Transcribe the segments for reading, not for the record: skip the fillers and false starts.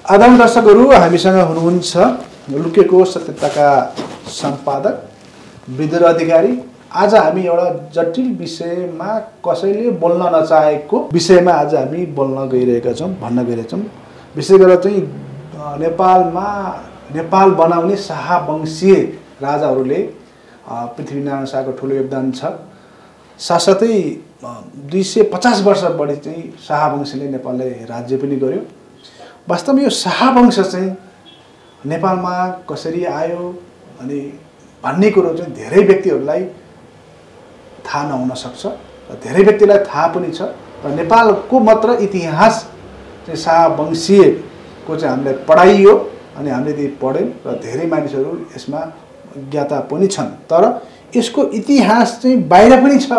आदरणीय दर्शकहरू, हामीसँग हुनुहुन्छ लुकेको सत्यताका सम्पादक विद्युत अधिकारी। आज हामी एउटा जटिल विषयमा कसैले बोल्न नचाहेको विषयमा आज हामी बोल्न गइरहेका छौँ, भन्न गइरहेका छौँ। विशेष गरेर चाहिँ नेपालमा नेपाल बनाउने शाहवंशीय राजाहरूले पृथ्वीनारायण शाहको ठुलो योगदान छ। साथसाथै 250 वर्ष बढी चाहिँ शाहवंशले नेपाललाई राज्य पनि गर्यो। वास्तवमा यो शाहवंश चाहिँ नेपालमा कसरी आयो अनि भन्ने कुरो चाहिँ धेरै व्यक्तिहरूलाई थाहा नहुन सक्छ र धेरै व्यक्तिलाई थाहा पनि छ। र नेपालको मात्र इतिहास चाहिँ शाहवंशीयको चाहिँ हामीलाई पढाइयो अनि हामीले ती पढ्यौँ र धेरै मानिसहरू यसमा ज्ञाता पनि छन्। तर यसको इतिहास चाहिँ बाहिर पनि छ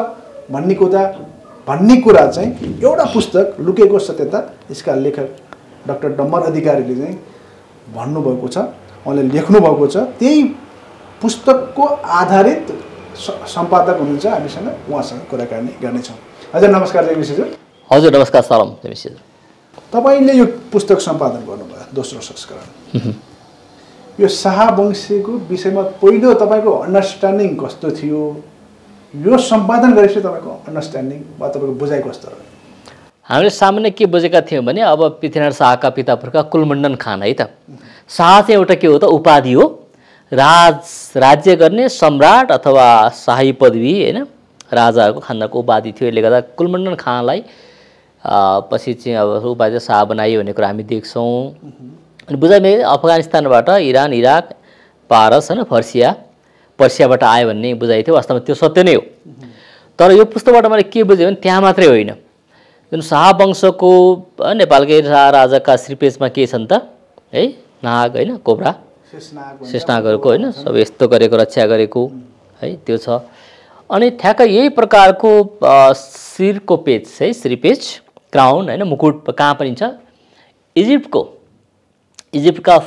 भन्ने कुरा चाहिँ एउटा पुस्तक लुकेको सत्यता, यसका लेखक डाक्टर डम्बर अधिकारीले चाहिँ भन्नुभएको छ, उहाँले लेख्नुभएको छ। त्यही पुस्तकको आधारित सम्पादक हुनुहुन्छ, हामीसँग उहाँसँग कुराकानी गर्नेछौँ। हजुर नमस्कार जयमिसिजी। हजुर नमस्कार, सलाम जयमिसिजी। तपाईँले यो पुस्तक सम्पादन गर्नुभयो, दोस्रो संस्करण। यो शाहवंशीको विषयमा पहिलो तपाईँको अन्डरस्ट्यान्डिङ कस्तो थियो? यो सम्पादन गरेपछि तपाईँको अन्डरस्ट्यान्डिङ वा तपाईँको बुझाइ कस्तो रह्यो? हामीले सामान्य के बुझेका थियौँ भने अब पृथ्वीनारायण शाहका पिता पुर्खा कुलमण्डन खान है त। शाह चाहिँ एउटा के हो त, उपाधि हो। राज्य गर्ने सम्राट अथवा शाही पदवी होइन, राजाहरूको खानदानको उपाधि थियो। यसले गर्दा कुलमण्डन खानलाई पछि चाहिँ अब उपाधि शाह बनाइयो भन्ने कुरा हामी देख्छौँ। अनि बुझाइमा अफगानिस्तानबाट इरान, इराक, पारस होइन, पर्सियाबाट आयो भन्ने बुझाइ थियो। वास्तवमा त्यो सत्य नै हो। तर यो पुस्तकबाट मैले के बुझेँ भने त्यहाँ मात्रै होइन, जुन शाहवंशको नेपालकै राजाका श्रीपेजमा के छन् त है, नाग होइन, कोब्रा, शेषनागहरूको होइन, सब यस्तो गरेको, रक्षा गरेको है, त्यो छ। अनि ठ्याक्क यही प्रकारको शिरको पेज है, श्रीपेज, क्राउन होइन, मुकुट कहाँ पनि छ? इजिप्टका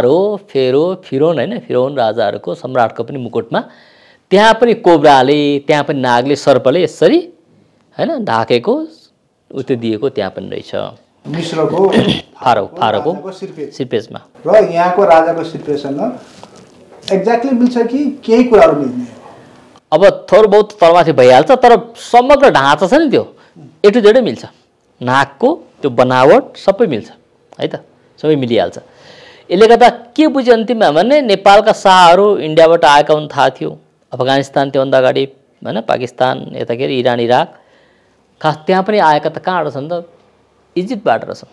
फिरौन होइन, फिरौन राजाहरूको सम्राटको पनि मुकुटमा त्यहाँ पनि कोब्राले, त्यहाँ पनि नागले, सर्पले यसरी होइन ढाकेको उत्यो दिएको त्यहाँ पनि रहेछ। मिश्रको फारोको शिरपेजमा र यहाँको राजाको शिरपेजसँग एक्ज्याक्टली मिल्छ कि केही कुराहरू मिल्दैन? अब थोर बहुत तलमाथि भइहाल्छ, तर समग्र ढाँचा छ नि त्यो ए टु जेडै मिल्छ। नाकको त्यो बनावट सबै मिल्छ है त, सबै मिलिहाल्छ। यसले गर्दा के बुझ्यो अन्तिममा भने नेपालका शाहहरू इन्डियाबाट आएका हुन्, थाहा थियो। अफगानिस्तान त्योभन्दा अगाडि होइन, पाकिस्तान, यता के अरे इरान, इराक, खास त्यहाँ पनि आएका त कहाँबाट छन् त? इजिप्टबाट रहेछन्।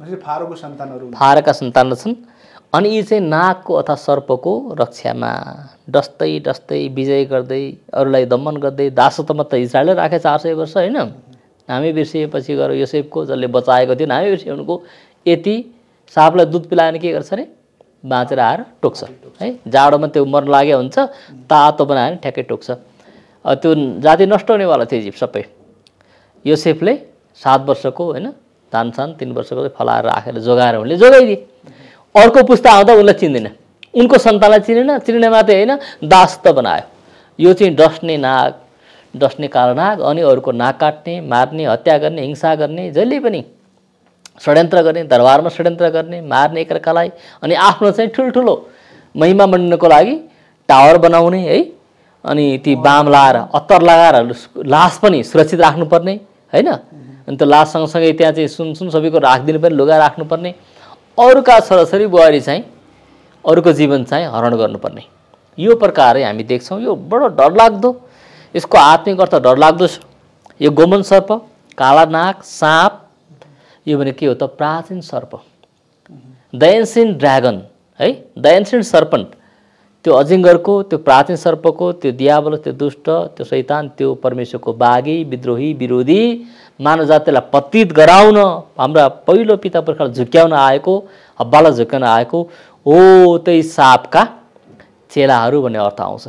फारोका सन्तानहरू छन्। अनि यी चाहिँ नागको अथवा सर्पको रक्षामा डस्दै विजय गर्दै, अरूलाई दमन गर्दै, दासत्वमा त इजरायलले राखे 400 वर्ष होइन। नामै बिर्सिएपछि गएर योसेफको जसले बचाएको थियो, नामै बिर्सिए उनको यति सापलाई दुध पिलाएन के गर्छ अरे, बाँचेर आएर टोक्छ है। जाडोमा त्यो मर्न लागेको हुन्छ, तातो बनाएर ठ्याक्कै टोक्छ। त्यो जाति नष्ट हुनेवाला थियो इजिप्ट सबै। योसेफले 7 वर्षको होइन दानसान 3 वर्षको फलाएर राखेर जोगाएर उनले जोगाइदिए। अर्को पुस्ता आउँदा उनलाई चिन्दैन, उनको सन्तानलाई चिनेन मात्रै होइन, दासत्व बनायो। यो चाहिँ डस्ने नाग, डस्ने कालो नाग, अनि अरूको नाक काट्ने, मार्ने, हत्या गर्ने, हिंसा गर्ने, जहिले पनि षड्यन्त्र गर्ने, दरबारमा षड्यन्त्र गर्ने, मार्ने एकअर्कालाई, अनि आफ्नो चाहिँ ठुल्ठुलो महिमा मण्डनको लागि टावर बनाउने है। अनि ती बाम लाएर, अत्तर लगाएर लास पनि सुरक्षित राख्नुपर्ने होइन। अनि त्यो लास सँगसँगै त्यहाँ चाहिँ सुन सबैको राखिदिनु पर्ने, लुगा राख्नुपर्ने। अरूका छोराछोरी बुहारी चाहिँ अरूको जीवन चाहिँ हरण गर्नुपर्ने। यो प्रकारले हामी देख्छौँ। यो बडो डरलाग्दो, यसको आत्मिक अर्थ डरलाग्दो छ। यो गोमन सर्प, काला नाग, साँप, यो भने के हो त? प्राचीन सर्प, द एन्सिएन्ट ड्रागन है, द एन्सिएन्ट सर्पन्ट। त्यो अजिङ्गरको, त्यो प्राचीन सर्पको, त्यो दियावल, त्यो दुष्ट, त्यो शैतान, त्यो परमेश्वरको बागी, विद्रोही, विरोधी, मानव जातिलाई पतित गराउन, हाम्रा पहिलो पिता पुर्खालाई झुक्याउन आएको, हब्बालाई झुक्याउन आएको हो त्यही सापका चेलाहरू भन्ने अर्थ आउँछ।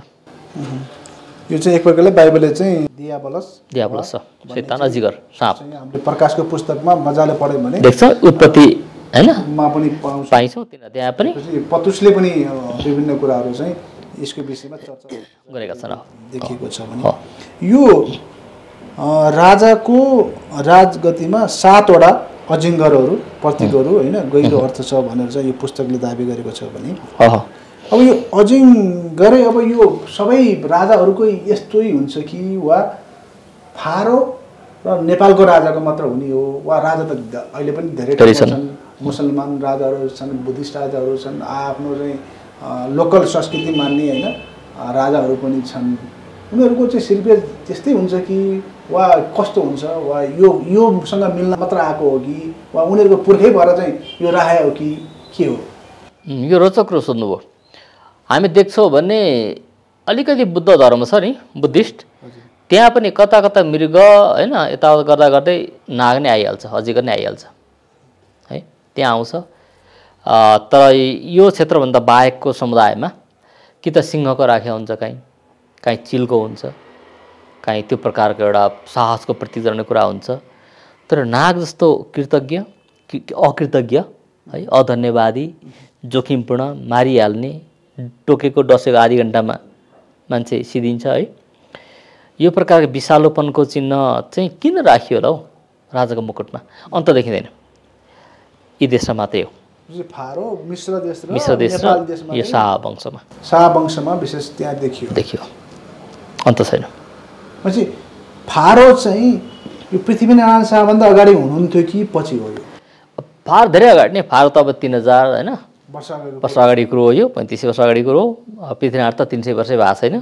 यो चाहिँ एक प्रकारले बाइबलले चाहिँ दियावलस शैतान, अजिङ्गर, साप हामीले प्रकाशको पुस्तकमा मजाले पढ्यौँ भने देख्छ। उत्पत्ति हैन मा पनि पाइन्छौँ, त्यहाँ पनि पतुसले पनि विभिन्न कुराहरू चाहिँ यसको विषयमा चर्चा गरेका छन्। देखिएको छ भने यो राजाको राजगतिमा 7 वटा अजिङ्गरहरू प्रतीकहरू होइन गहिरो अर्थ छ भनेर चाहिँ यो पुस्तकले दाबी गरेको छ भने अब यो अजिङ्गरै अब यो सबै राजाहरूको यस्तै हुन्छ कि वा फारो र नेपालको राजाको मात्र हुने हो वा राजा त अहिले पनि धेरै छन् मुसलमान राजाहरू छन् बुद्धिस्ट राजाहरू छन् आफ्नो चाहिँ लोकल संस्कृति मान्ने होइन राजाहरू पनि छन् उनीहरूको चाहिँ शिल्पे त्यस्तै हुन्छ कि वा कस्तो हुन्छ वा योसँग मिल्न मात्र आएको हो कि वा उनीहरूको पुर्खै भएर चाहिँ यो राखेको हो कि के हो यो रोचक कुरो सोध्नुभयो हामी देख्छौँ भने अलिकति बुद्ध धर्म छ नि बुद्धिस्ट त्यहाँ पनि कता कता मृग होइन यताउता गर्दा गर्दै नाग नै आइहाल्छ अजिङ्गर नै आइहाल्छ है त्यहाँ आउँछ तर यो क्षेत्रभन्दा बाहेकको समुदायमा कि त सिंहको राखेको हुन्छ काहीँ चिलको हुन्छ काहीँ त्यो प्रकारको एउटा साहसको प्रतीक गर्ने कुरा हुन्छ तर नाग जस्तो कृतज्ञ अकृतज्ञ है अधन्यवादी जोखिमपूर्ण मारिहाल्ने टोकेको डसेको आधी घन्टामा मान्छे सिद्धिन्छ है यो प्रकारको विषालुपनको चिन्ह चाहिँ किन राखियो होला हौ राजाको मुकुटमा अन्त देखिँदैन यी देशमा मात्रै हो फारो मिश्र देश र नेपाल देशमा यो शाह वंशमा विशेष त्यहाँ देखियो अन्त छैन पछि फारो चाहिँ यो पृथ्वीनारायण शाहभन्दा अगाडि हुनुहुन्थ्यो कि पछि हो यो फारो धेरै अगाडि नै फारो त अब 3000 होइन वर्ष अगाडि कुरो हो यो 3500 वर्ष अगाडि कुरो हो पृथ्वीनारायण त 300 वर्षै भएको छैन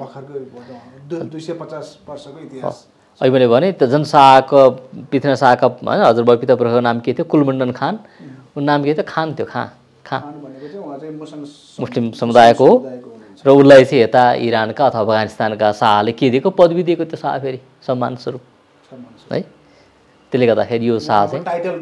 250 वर्षको इतिहास अहिले मैले भने त जुन शाहको पृथ्वीनारायण शाहका होइन हजुरबाबु पिता पुर्खाको नाम के थियो कुलमण्डन खान उनको नाम के थियो खान थियो खान मुस्लिम समुदायको हो र उसलाई चाहिँ यता इरानका अथवा अफगानिस्तानका शाहले के दिएको पदवी दिएको त्यो शाह फेरि सम्मान स्वरूप है त्यसले गर्दाखेरि यो शाह चाहिँ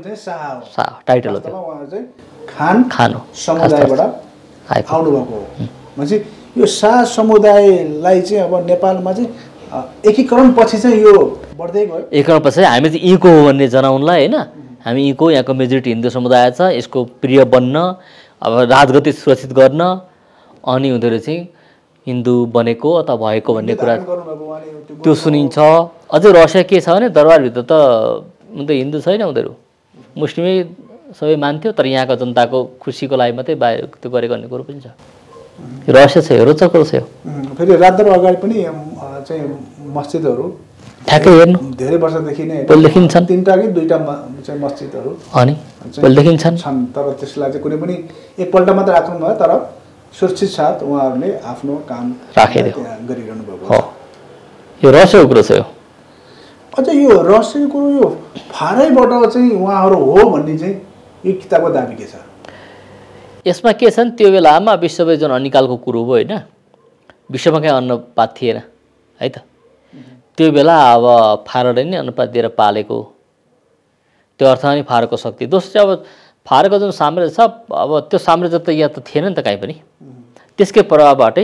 टाइटल हो त्यो खान हो समुदायबाट आउनुभएको हो भनेपछि यो शाह समुदायलाई चाहिँ अब नेपालमा चाहिँ एकीकरण पछि चाहिँ यो बढ्दै गयो एकीकरण पछि हामी चाहिँ यहीँको हो भन्ने जनाउनलाई होइन हामी यहीँको यहाँको मेजोरिटी हिन्दू समुदाय छ यसको प्रिय बन्न अब राजगति सुरक्षित गर्न अनि उनीहरू चाहिँ हिन्दू बनेको अथवा भएको भन्ने कुरा त्यो सुनिन्छ अझै रहस्य के छ भने दरबारभित्र त उनीहरू हिन्दू छैन उनीहरू मुस्लिमै सबै मान्थ्यो तर यहाँको जनताको खुसीको लागि मात्रै बाहिर त्यो गरेको भन्ने कुरो पनि छ रहस्य छ रोचक कुरो छ फेरि रातभर अगाडि पनि चाहिँ मस्जिदहरू ठ्याक्कै हेर्नु धेरै वर्षदेखि नै पहिलेदेखि छन् 3टा कि 2टा चाहिँ मस्जिदहरू अनि पहिलेदेखि छन् तर त्यसलाई चाहिँ कुनै पनि एकपल्ट मात्र राख्नु भयो तर सुरक्षित साथ उहाँहरूले आफ्नो काम राखिदियो गरिरहनु भएको हो यो रहस्यको कुरो छ यो अझ यो रहस्यको कुरो यो फारैबाट चाहिँ उहाँहरू हो भन्ने चाहिँ यो किताबको दाबी के छ यसमा के छ नि त्यो बेलामा विश्वमै जुन अनिकालको कुरो हो होइन विश्वमा कहीँ अन्नपात थिएन है त त्यो बेला अब फारोले नै अन्नपात दिएर पालेको त्यो अर्थमा नि फारोको शक्ति दोस्रो चाहिँ अब फारोको जुन साम्राज्य छ अब त्यो साम्राज्य त यहाँ त थिएन नि त कहीँ पनि त्यसकै प्रभावबाट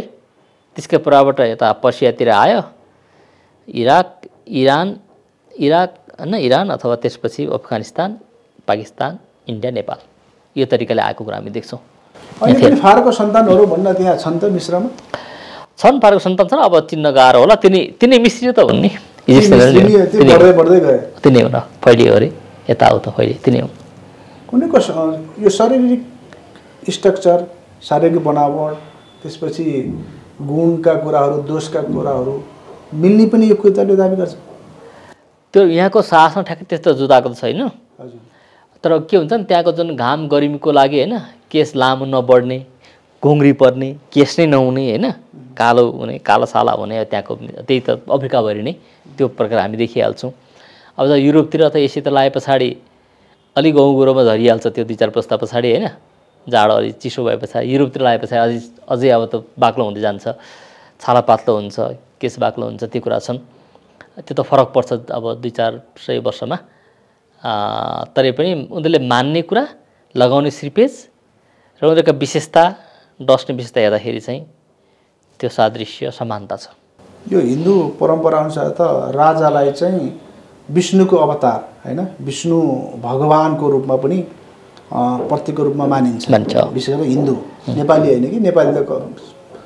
यता पर्सियातिर आयो इराक होइन इरान अथवा त्यसपछि अफगानिस्तान पाकिस्तान इन्डिया नेपाल यो तरिकाले आएको कुरा हामी देख्छौँ फारोको सन्तानहरू भन्न त्यहाँ छन् त मिश्रमा छन् फारोको सन्तान छन् अब चिन्न गाह्रो होला तिनै मिश्री त हुन् नि तिनै हुन फैलियो अरे यताउता फैलियो तिनै हुन् उनीको यो शारीरिक स्ट्रक्चर शारीरिक बनावट त्यसपछि गुणका कुराहरू दोषका कुराहरू मिल्ने पनि यो किताबले दाबी गर्छ त्यो यहाँको साहसमा ठ्याक्कै त्यस्तो जुदाएको त छैन तर के हुन्छ नि त्यहाँको जुन घाम गर्मीको लागि होइन केस लामो नबढ्ने घुङ्री पर्ने केस नै नहुने होइन कालो हुने कालो साला हुने त्यहाँको त्यही त अफ्रिकाभरि नै त्यो प्रकार हामी देखिहाल्छौँ अब जब युरोपतिर त एसिया लाए पछाडि अलिक गाउँगुरोमा झरिहाल्छ त्यो 2-4 पुस्ता पछाडि होइन जाडो अलि चिसो भए पछाडि युरोपतिर लाए पछाडि अझै अब त बाक्लो हुँदै जान्छ छाला पातलो हुन्छ केस बाक्लो हुन्छ त्यो कुरा छन् त्यो त फरक पर्छ अब 2-4 वर्षमा तरै पनि उनीहरूले मान्ने कुरा लगाउने श्रीपेज र उनीहरूका विशेषता डस्ने विशेषता हेर्दाखेरि चाहिँ त्यो सादृश्य समानता छ यो हिन्दू परम्परा अनुसार त राजालाई चाहिँ विष्णुको अवतार होइन विष्णु भगवानको रूपमा पनि प्रतीकको रूपमा मानिन्छ विशेष गरी हिन्दू नेपाली होइन कि नेपाली त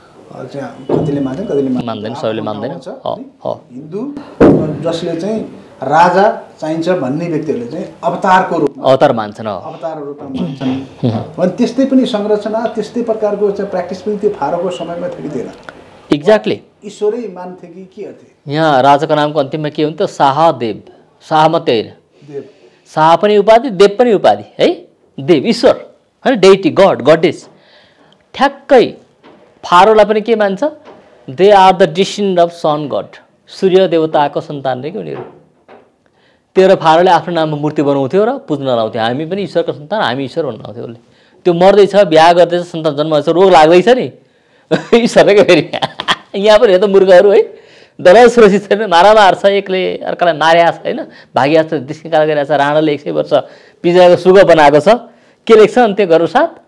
कतिले मान्छ कतिले मान्दैन सबैले मान्दैन हिन्दू जसले चाहिँ राजा चाहिन्छ भन्ने व्यक्तिहरूले चाहिँ अवतारको रूपमा अवतार मान्छन् अवतार रूपमा मान्छन्। अनि त्यस्तै पनि संरचना त्यस्तै प्रकारको चाहिँ प्र्याक्टिस पनि त्यो फारोको समयमा थियो कि थिएन? एक्ज्याक्टली ईश्वरै मान्थे कि के गर्थे? यहाँ राजाको नामको अन्तिममा के हुन्छ शाहदेव, शाह मात्रै होइन, देव, शाह पनि उपाधि, देव पनि उपाधि है, देव ईश्वर होइन, डेइटी गड गडेस। ठ्याक्कै फारोलाई पनि के मान्छ? They are the descendant of sun god, सूर्य देवताको सन्तान रे कि उनीहरू। तेरो फारोले आफ्नो नाममा मूर्ति बनाउँथ्यो र पुज्न लाउँथ्यो, हामी पनि ईश्वरको सन्तान, हामी ईश्वर भन्नु आउँथ्यो उसले। त्यो मर्दैछ, बिहा गर्दैछ, सन्तान जन्माउँछ, रोग लाग्दैछ नि ईश्वरकै फेरि यहाँ पनि हेर्दा मूर्खहरू है, दलाल सुरक्षित छैन, मारामार छ, एकले अर्कालाई मारेको छ होइन, भागिया छ, दिस्किकार गरिरहेको छ। राणाले 100 वर्ष पिजाको सुगो बनाएको छ, के लेख्छ अनि त्यो गर्नु साथ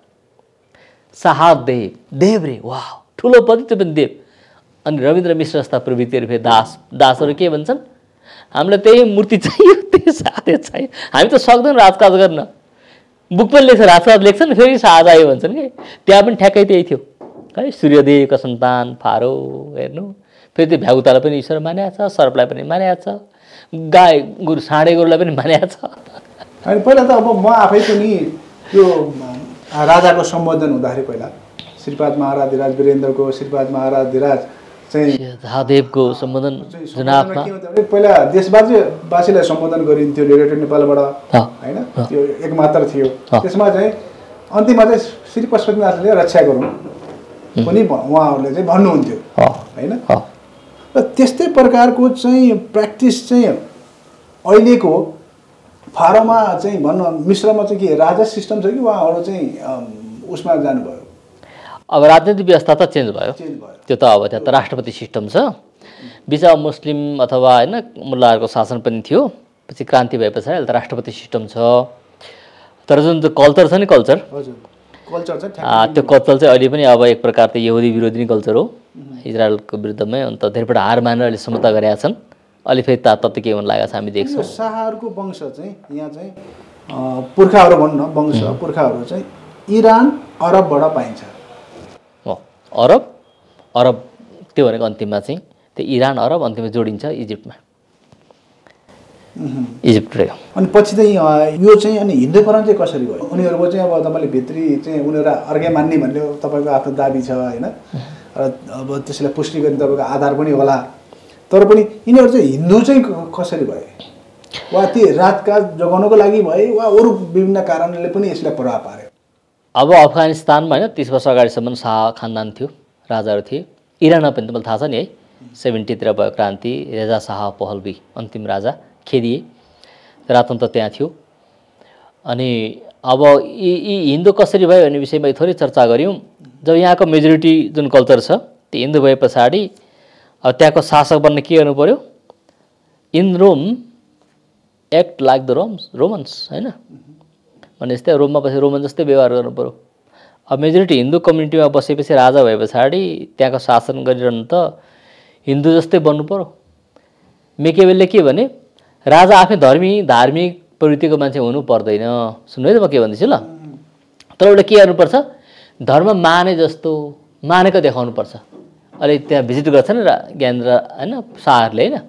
शाहदेव, देव रे, वाह ठुलो पद, त्यो पनि देव। अनि रविन्द्र मिश्र जस्ता प्रवृत्तिहरू फेरि दासहरू के भन्छन्? हामीलाई त्यही मूर्ति चाहियो, त्यही साथै चाहियो, हामी त सक्दैनौँ राजकाज गर्न। बुक पनि लेख्छ, राजकाज लेख्छन्, फेरि शाह चाहियो भन्छन् कि। त्यहाँ पनि ठ्याक्कै त्यही थियो है, सूर्यदेवको सन्तान फारो हेर्नु। फेरि त्यो भ्याउतालाई पनि ईश्वर मानेको छ, सर्पलाई पनि मानेको छ, गाई गोरु साँडे गोरुलाई पनि मानेको छ। अनि पहिला त अब म आफै पनि त्यो राजाको सम्बोधन हुँदाखेरि पहिला श्रीपाद महाराधिराज वीरेन्द्रको, श्रीपाद महाराधिराज चाहिँ शाहदेवको सम्बोधन जुनाफमा पहिला देशवासीलाई सम्बोधन गरिन्थ्यो रेडियो नेपालबाट होइन, त्यो एक मात्र थियो। त्यसमा चाहिँ अन्तिममा चाहिँ श्री पशुपतिनाथले रक्षा गरौँ पनि उहाँहरूले चाहिँ भन्नुहुन्थ्यो होइन। र त्यस्तै प्रकारको चाहिँ प्र्याक्टिस चाहिँ अहिलेको फारोमा चाहिँ भन्न, मिश्रमा चाहिँ के राजा सिस्टम छ कि उहाँहरू चाहिँ उसमा जानुभयो? अब राजनीतिक व्यवस्था त चेन्ज भयो, त्यो त अब त्यहाँ त राष्ट्रपति सिस्टम छ। बिचमा मुस्लिम अथवा होइन मुल्लाहरूको शासन पनि थियो, पछि क्रान्ति भए पछाडि अहिले त राष्ट्रपति सिस्टम छ। तर जुन त्यो कल्चर छ नि, कल्चर त्यो कल्चर चाहिँ अहिले पनि अब एक प्रकार त यहुदी विरोधी नै कल्चर हो, इजरायलको विरुद्धमै। अन्त धेरैपल्ट हार मानेर अहिले समता गरेका छन्, अहिले फेरि तात्तै के हुन लागेको छ हामी देख्छौँ। शाहहरूको वंश चाहिँ यहाँ चाहिँ पुर्खाहरू भन्न, वंश पुर्खाहरू चाहिँ इरान अरबबाट पाइन्छ। अरब त्यो भनेको अन्तिममा चाहिँ त्यो इरान अरब अन्तिममा जोडिन्छ इजिप्टमा, इजिप्ट रह्यो। अनि पछि चाहिँ यो चाहिँ अनि हिन्दूकरण चाहिँ कसरी भयो? उनीहरूको चाहिँ अब तपाईँले भित्री चाहिँ उनीहरू अर्कै मान्ने भन्ने तपाईँको आफ्नो दाबी छ होइन, र अब त्यसलाई पुष्टि गर्ने तपाईँको आधार पनि होला। तर पनि यिनीहरू चाहिँ हिन्दू चाहिँ कसरी भए? वा ती राजकाज जोगाउनको लागि भए वा अरू विभिन्न कारणले पनि यसलाई प्रभाव पार्यो? अब अफगानिस्तानमा होइन 30 वर्ष अगाडिसम्म शाह खानदान थियो, राजाहरू थिए। इरानमा पनि तपाईँलाई थाहा छ नि है, 70तिर भयो क्रान्ति, रेजा शाह पहलवी अन्तिम राजा खेदिए, राजतन्त्र त्यहाँ थियो। अनि अब यी हिन्दू कसरी भयो भन्ने विषयमा थोरै चर्चा गऱ्यौँ। जब यहाँको मेजोरिटी जुन कल्चर छ त्यो हिन्दू भए पछाडि अब त्यहाँको शासक बन्न के गर्नु पऱ्यो? In Rome act like the Romans होइन, भने जस्तै रोममा बसेर रोमन जस्तै व्यवहार गर्नु पऱ्यो। अब मेजोरिटी हिन्दू कम्युनिटीमा बसेपछि राजा भए पछाडि त्यहाँको शासन गरिरहनु त हिन्दू जस्तै बन्नु पऱ्यो। मेकियावेलले के भने, राजा आफै धार्मिक प्रवृत्तिको मान्छे हुनु पर्दैन। सुन्नु है त, म के भन्दैछु ल। तर उसले के गर्नुपर्छ? धर्म माने जस्तो मानेको देखाउनुपर्छ। अहिले त्यहाँ भिजिट गर्छ नि ज्ञानेन्द्र होइन शाहहरूले होइन,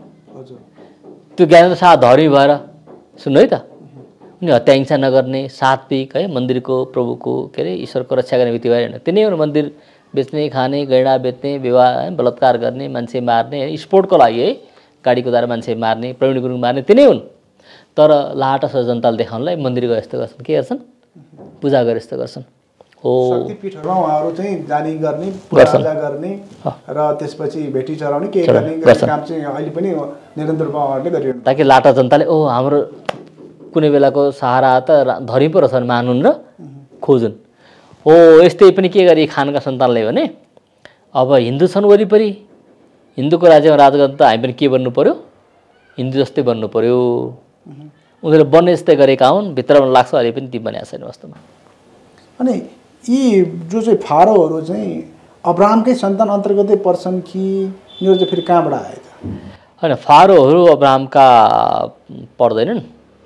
त्यो ज्ञानेन्द्र शाह धर्मी भएर, सुन्नु है त, उनी हत्या हिंसा नगर्ने, सात्विक है, मन्दिरको प्रभुको के अरे ईश्वरको रक्षा गर्ने व्यक्ति भएर होइन। तिनै हो मन्दिर बेच्ने, खाने, गैँडा बेच्ने, विवाह बलात्कार गर्ने, मान्छे मार्ने, स्पोर्टको लागि है, गाडी कुदाएर मान्छे मार्ने, प्रवीण गुरुङ मार्ने, तिनै हुन्। तर लाटा छ जनताले देखाउनलाई मन्दिर गए जस्तो गर्छन्, के गर्छन्? पूजा गरे जस्तो गर्छन्। हो शक्तिपीठहरूमा उहाँहरू चाहिँ जाने गर्ने, पूजा गर्ने र त्यसपछि भेटी चढाउने के गर्ने काम चाहिँ अहिले पनि निरन्तर उहाँहरूले गरिरहनु, ताकि लाटा जनताले ओ हाम्रो कुनै बेलाको सहारा त धरी पो रहेछन् मानुन् र खोजुन्। हो यस्तै पनि के गरी खानका सन्तानले भने अब हिन्दू छन् वरिपरि, हिन्दूको राज्यमा राज गर्न त हामी पनि के बन्नु पर्यो? हिन्दू जस्तै बन्नु पर्यो। उनीहरूले बन्ने जस्तै गरेका हुन्, भित्रमा लाग्छ अहिले पनि ती बनेको छैन वास्तवमा। अनि यी जो चाहिँ फारोहरू चाहिँ अब्राहमकै सन्तान अन्तर्गतै पर्छन् कि यिनीहरू चाहिँ फेरि कहाँबाट आए त? होइन, फारोहरू अब्राहमका पर्दैनन्।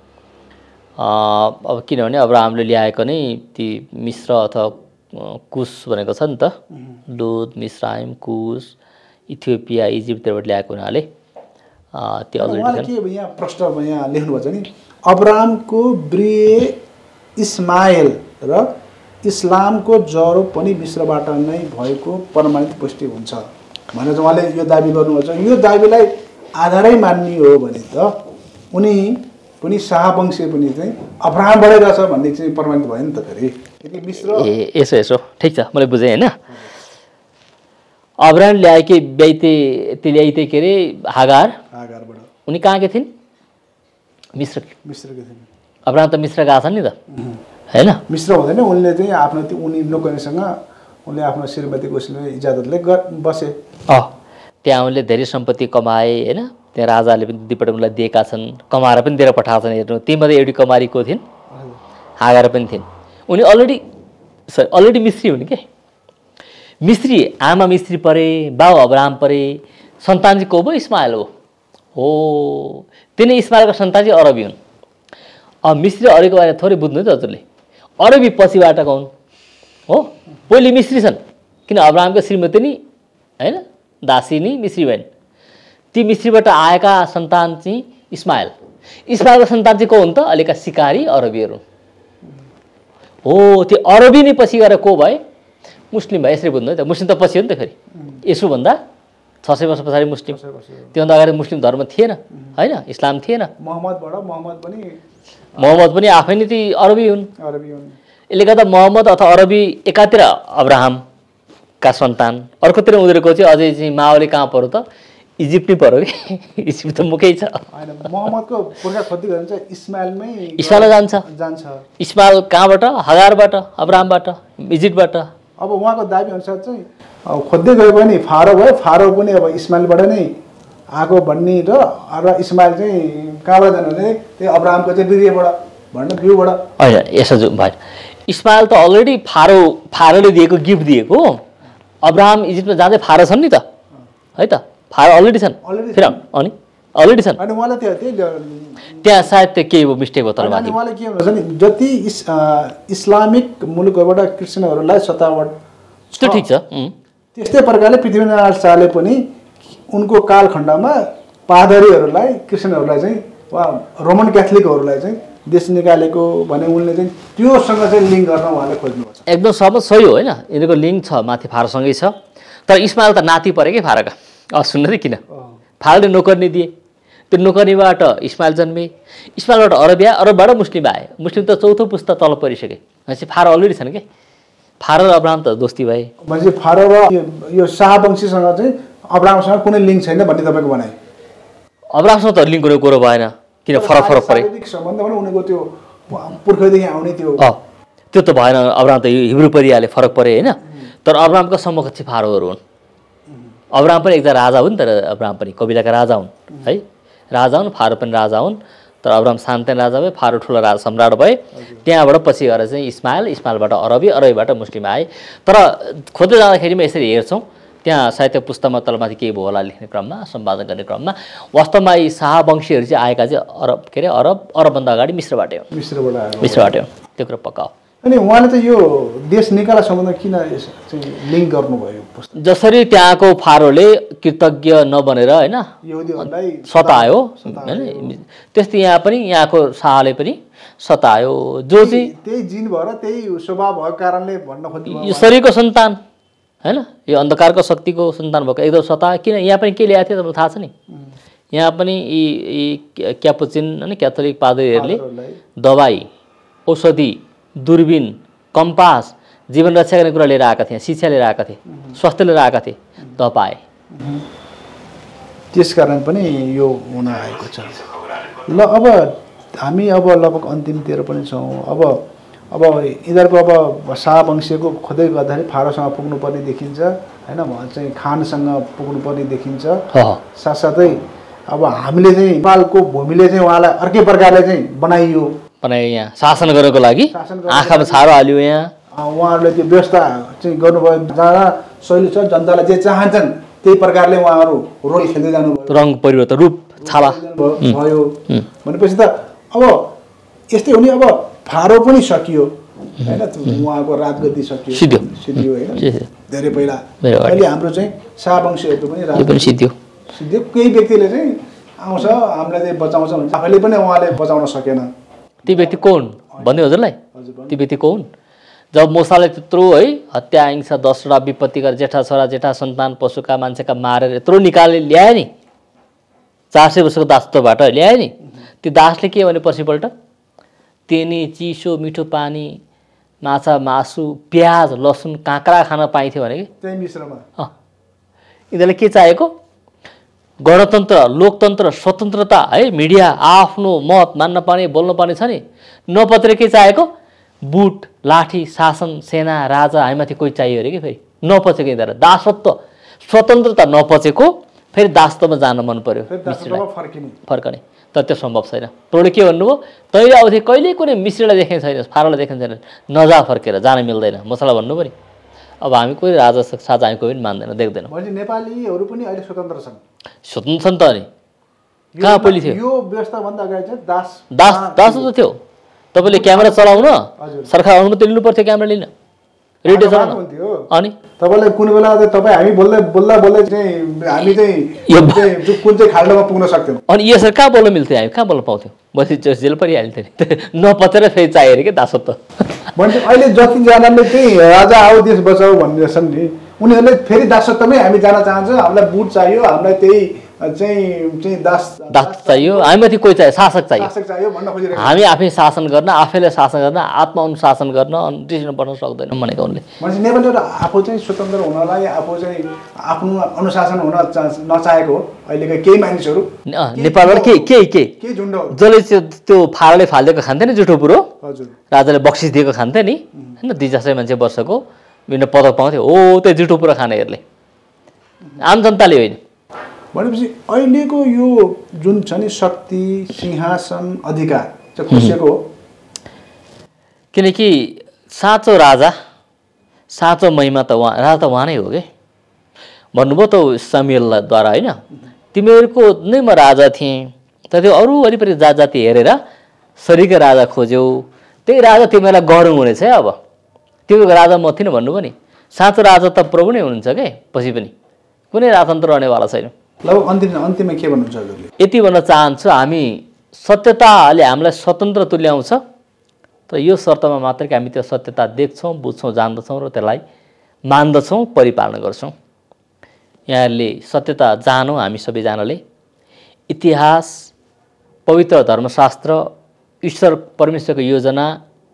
अब किनभने अब्राहमले ल्याएको नै ती मिस्र अथवा कुश भनेको छ नि त, लुद, मिस्राइम, कुश, इथियोपिया, इजिप्टबाट ल्याएको हुनाले त्यो अलरेडी उहाँले के यहाँ प्रश्न यहाँ लेख्नुभएको छ नि, अब्रामको ब्रिए इस्माएल र इस्लामको जरो पनि मिश्रबाट नै भएको प्रमाणित पुष्टि हुन्छ भनेर चाहिँ उहाँले यो दाबी गर्नुहुन्छ। यो दाबीलाई आधारै मान्ने हो भने त उनी पनि शाहवंशीय पनि चाहिँ अब्रामबाटै रहेछ भन्ने चाहिँ प्रमाणित भयो नि त फेरि। यदि मिश्र यसो ठिक छ, मैले बुझेँ होइन। अब्राम ल्याएकै ल्याइते के अरे हागारबाट, उनी कहाँके थिइन्? मिश्रकै थिए। अब्राम त मिश्र गएको छ नि त होइन। मिश्र हुँदैन, उनले चाहिँ आफ्नो त्यो उनी नोकरीसँग उनले आफ्नो श्रीमतीको इजाजतले बसे। त्यहाँ उनले धेरै सम्पत्ति कमाए होइन। त्यहाँ राजाले पनि दुईपल्ट उनलाई दिएका छन्, कमाएर पनि दिएर पठाएको छन्। हेर्नु, तीमध्ये एउटी कमारी को थिइन्? हागार पनि थिइन्। उनी अलरेडी मिस्री हुन् के। मिस्री, आमा मिस्री परे, बाउ अब्राम परे, सन्तान चाहिँ को भयो? इस्माएल हो। तिनै इस्माएलको सन्तान चाहिँ अरबी हुन्। मिस्री अरबीको बारेमा थोरै बुझ्नु है त हजुरले। अरबी पछिबाट हुन् हो, पहिले मिस्री छन्, किन अब्रामको श्रीमती नि होइन, दासी नि मिस्री भइन्। ती मिस्रीबाट आएका सन्तान चाहिँ इस्माएलको सन्तान चाहिँ को हुन् त? अहिलेका सिकारी अरबीहरू हो। त्यो अरबी नै पछि गएर को भए? मुस्लिम भए। यसरी बुझ्नु है त। मुस्लिम त पछि हो नि त फेरि। यसोभन्दा 600 वर्ष पछाडि मुस्लिम। त्योभन्दा अगाडि मुस्लिम धर्म थिएन होइन, इस्लाम थिएन। मोहम्मद पनि आफै नै ती अरबी हुन्। यसले गर्दा मोहम्मद अथवा अरबी एकातिर अब्राहमका सन्तान, अर्कोतिर उनीहरूको चाहिँ अझै चाहिँ माओले कहाँ पऱ्यो त? इजिप्ट नै पऱ्यो कि। इजिप्ट त मुकै छ। मोहम्मदको पुर्खा खोज्दै गयो भने चाहिँ इस्माएल जान्छ। इस्माएल कहाँबाट? हगारबाट, अब्राहमबाट, इजिप्टबाट। अब उहाँको दाबी अनुसार चाहिँ खोज्दै गयो भने फारो भयो, फारो पनि अब इस्माएलबाट नै आएको भन्ने र इस्माएल चाहिँ कहाँबाट जानु भने त्यही अब्राहमको चाहिँ वीर्यबाट भन्न बिउबाट होइन। यसो भएन। इस्माएल त अलरेडी फारोले दिएको गिफ्ट दिएको। अब्राहम इजिप्टमा जाँदै फारो छन् नि त है त। फारो अलरेडी छन् फेरि अनि अलरेडी छन्। अनि उहाँलाई त्यहाँ सायद त्यो केही मिस्टेक भयो। तर उहाँले के भन्नुहुन्छ नि, जति इस्लामिक मुलुकबाट क्रिस्चियनहरूलाई सतावट त्यो ठिक छ। त्यस्तै प्रकारले पृथ्वीनारायण शाहले पनि उनको कालखण्डमा पादरीहरूलाई, क्रिस्चियनहरूलाई चाहिँ वा रोमन क्याथोलिकहरूलाई चाहिँ देश निकालेको भने उनले चाहिँ त्योसँग चाहिँ लिङ्क गर्न उहाँले खोज्नुपर्छ। एकदम सही हो होइन। यिनीहरूको लिङ्क छ, माथि फारोसँगै छ। तर इस्माएल त नाति परे कि फारोका। सुन्नु नि किन फारोले नोकर्नी दिए, त्यो नोकर्नीबाट इस्माएल जन्मे, इस्माएलबाट अरब आए, अरबबाट मुस्लिम आए। मुस्लिम त चौथो पुस्ता तल परिसके। भनेपछि फारो अलरेडी छन् कि। फारो र अब्राहम त दोस्ती भए। भनेपछि फारो र यो शाहवंशीसँग चाहिँ अब्राहमसँग कुनै लिङ्क छैन भन्ने तपाईँको भनाइ? अब्राहमसँग त लिङ्क हुने कुरो भएन, किन फरक परे। सम्बन्ध पनि उनीको त्यो पुर्खौँदेखि आउने त्यो त भएन। अब्राहम त हिब्रू परिहाल्यो, फरक परे होइन। तर अब्राहमका समकक्ष फारोहरू हुन्। अब्राहम पनि एकजना राजा हुन्, तर अब्राहम पनि कबिलाका राजा हुन् है। राजा हुन्, फारो पनि राजा हुन्। तर अब्राहम सानोतिनो राजा भए, फारो ठुलो राजा सम्राट भए। त्यहाँबाट पछि गएर चाहिँ इस्माएलबाट अरबी, अरबीबाट मुस्लिम आए। तर खोज्दै जाँदाखेरिमा यसरी हेर्छौँ, त्यहाँ साहित्य पुस्तकमा तलमाथि केही भयो होला लेख्ने क्रममा, सम्पादन गर्ने क्रममा। वास्तवमा यी शाहवंशीहरू चाहिँ आएका चाहिँ अरबभन्दा अगाडि मिश्रबाटै हो। मिश्रबाटै हो, त्यो कुरा पक्का हो। अनि उहाँले त यो देश निकाला सम्बन्ध किन चाहिँ लिङ्क गर्नुभयो? जसरी त्यहाँको फारोले कृतज्ञ नबनेर होइन सतायो होइन, त्यस्तै यहाँ पनि यहाँको शाहले पनि सतायो। जो चाहिँ त्यही जिन भएर त्यही स्वभाव भएको कारणले भन्न खोज्नु, यो शरीरको सन्तान होइन, यो अन्धकारको शक्तिको सन्तान भएको एकदम सतायो। किन यहाँ पनि के ल्याएको थियो तपाईँलाई थाहा छ नि? यहाँ पनि यी क्यापुचिन होइन, क्याथोलिक पादरीहरूले दबाई, औषधि, दूरबीन, कम्पास, जीवन रक्षा गर्ने कुरा लिएर आएका थिए, शिक्षा लिएर आएका थिए, स्वास्थ्य लिएर आएका थिए, पाए। त्यसकारण पनि यो हुन आएको छ। ल अब हामी लगभग अन्तिमतिर पनि छौँ। अब यिनीहरूको अब शाहवंशीयको खोज्दै गर्दाखेरि फारोसँग पुग्नुपर्ने देखिन्छ होइन, चाहिँ खानसँग पुग्नुपर्ने देखिन्छ। साथसाथै अब हामीले चाहिँ नेपालको भूमिले चाहिँ उहाँलाई अर्कै प्रकारले चाहिँ बनाइयो यहाँ शासन गर्नको लागि। आँखामा छारो हाल्यो यहाँ। उहाँहरूले त्यो व्यवस्था चाहिँ गर्नुभयो, जहाँ शैली छ, जनतालाई जे चाहन्छन् त्यही प्रकारले उहाँहरू रोल खेल्दै जानुभयो। रङ परिवर्तन, रूप छाला भयो भनेपछि त अब यस्तै हो नि। अब फारो पनि सकियो होइन, उहाँको राजगद्दी सिद्धियो होइन धेरै पहिला। अहिले हाम्रो चाहिँ शाहवंशीहरूको पनि राजगद्दी सिद्धियो। केही व्यक्तिले चाहिँ आउँछ हामीलाई चाहिँ बचाउँछ भन्छ आफैले पनि उहाँले बचाउन सकेन। ती व्यक्ति को हुन् भन्ने हजुरलाई? ती व्यक्ति को हुन्? जब मुसाले त्यत्रो है हत्या हिंसा 10वटा विपत्ति गरेर जेठा छोरा जेठा सन्तान पशुका मान्छेका मारेर यत्रो निकाले ल्याए नि, 400 वर्षको दासत्वबाट ल्याए नि, त्यो दासले के भने पछिपल्ट तेनी चिसो मिठो पानी माछा मासु प्याज लसुन काँक्रा खान पाइन्थ्यो भने कि त्यही मिश्रमा यिनीहरूले के चाहेको? गणतन्त्र लोकतन्त्र स्वतन्त्रता है, मिडिया आफ्नो मत मान्न पाउने बोल्न पाउने छ नि, नपत्रे के चाहेको? बुट लाठी शासन सेना राजा हामीमाथि कोही चाहियो अरे कि फेरि नपचेको यिनीहरू दासत्व स्वतन्त्रता नपचेको फेरि दासत्वमा जान मन पर्यो फर्कने तर त्यो सम्भव छैन। प्रौढले के भन्नुभयो? तैँले आउँथे कहिले कुनै मिश्रीलाई देखेको छैन फारोलाई देखेको छैन नजा फर्केर जान मिल्दैन मसला भन्नु पऱ्यो। अब हामी कोही राजा साझा हामी कोही पनि मान्दैन देख्दैनौँ। नेपालीहरू पनि अहिले स्वतन्त्र छन्। स्वतन्त्र छन् त अनि कहाँ पहिले थियो यो व्यवस्थाभन्दा अगाडि चाहिँ दास त थियो। तपाईँले क्यामेरा चलाउन सरकार अनुमति लिनु पर्थ्यो क्यामेरा लिन रेडियो चलाउन। अनि तपाईँलाई कुनै बेला तपाईँ हामी बोल्दा चाहिँ हामी चाहिँ कुन चाहिँ खाल्डोमा पुग्न सक्थ्यौँ। अनि यसरी कहाँ बोल्न मिल्थ्यो? हामी कहाँ बोल्न पाउँथ्यौँ? बसी जेल परिहाल्थ्यो नि नपचेर फेरि चाहियो अरे कि दासत्व। भने अहिले जतिजनाले चाहिँ राजा आऊ देश बचाऊ भन्ने छन् नि उनीहरूले फेरि दासत्वमै हामी जान चाहन्छौँ। हामीलाई बुट चाहियो, हामीलाई त्यही चाहिँ दास चाहियो, हामीमाथि कोही चाहियो शासक चाहियो भन्न खोजिरहेको। हामी आफै शासन गर्न आफैले शासन गर्न आत्मअनुशासन गर्न डिसिसन बन्न सक्दैनौँ भनेको उनले। मान्छे नेपालीहरू आफू चाहिँ स्वतन्त्र हुनलाई आफू चाहिँ आफ्नो अनुशासन हुन नचाहेको अहिलेका केही मानिसहरू नेपालबाट के झुन्ड जसले त्यो फारले फालिदिएको खान्थे नि जुठो कुरो हजुर राजाले बक्सिस दिएको खान्थे नि होइन 200 मान्छे वर्षको विभिन्न पदक पाउँथ्यो हो त्यो जुठो कुरो खानेहरूले आम जनताले होइन। भनेपछि अहिलेको यो जुन छ नि शक्ति सिंहासन अधिकार चाहिँ कसैको हो? किनकि साँचो राजा साँचो महिमा त राजा त उहाँ नै हो कि भन्नुभयो त समुएलद्वारा होइन तिमीहरूको नै म राजा थिएँ तर त्यो अरू वरिपरि जात जाति हेरेर सरीकै राजा खोज्यौ त्यही राजा तिमीलाई गरौँ हुनेछ है। अब त्यो राजा म थिइनँ भन्नुभयो नि। साँचो राजा त प्रभु नै हुनुहुन्छ के पछि पनि कुनै राजतन्त्र रहनेवाला छैन। लगभग अन्तिममा के भन्नुहुन्छ हजुरले? यति भन्न चाहन्छु हामी सत्यताले हामीलाई स्वतन्त्र तुल्याउँछ तर यो शर्तमा मात्र कि हामी त्यो सत्यता देख्छौँ बुझ्छौँ जान्दछौँ र त्यसलाई मान्दछौँ परिपालन गर्छौँ। यहाँहरूले सत्यता जानौँ हामी सबैजनाले इतिहास पवित्र धर्मशास्त्र ईश्वर परमेश्वरको योजना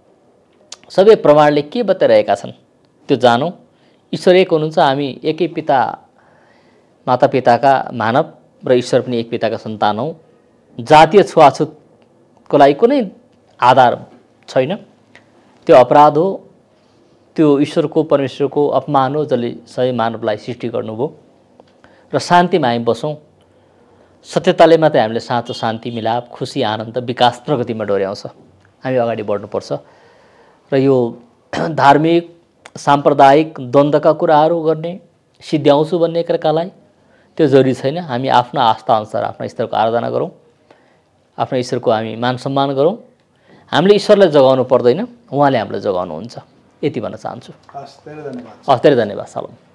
सबै प्रमाणले के बताइरहेका छन् त्यो जानौँ। ईश्वर एक हुनुहुन्छ हामी एकै पिता माता पिताका मानव र ईश्वर पनि एक पिताका सन्तान हौँ। जातीय छुवाछुतको लागि कुनै आधार छैन। त्यो अपराध हो, त्यो ईश्वरको परमेश्वरको अपमान हो जसले सबै मानवलाई सृष्टि गर्नुभयो। र शान्तिमा हामी बसौँ। सत्यताले मात्रै हामीले साँचो शान्ति मिलाप खुसी आनन्द विकास प्रगतिमा डोर्याउँछ। हामी अगाडि बढ्नुपर्छ र यो धार्मिक साम्प्रदायिक द्वन्द्वका कुराहरू गर्ने सिद्ध्याउँछु भन्ने एकअर्कालाई त्यो जरुरी छैन। हामी आफ्नो आस्था अनुसार आफ्नो ईश्वरको आराधना गरौँ, आफ्नो ईश्वरको हामी मान सम्मान गरौँ। हामीले ईश्वरलाई जगाउनु पर्दैन, उहाँले हामीलाई जगाउनुहुन्छ। यति भन्न चाहन्छु। हस् धेरै धन्यवाद। धेरै धन्यवाद। सलाम।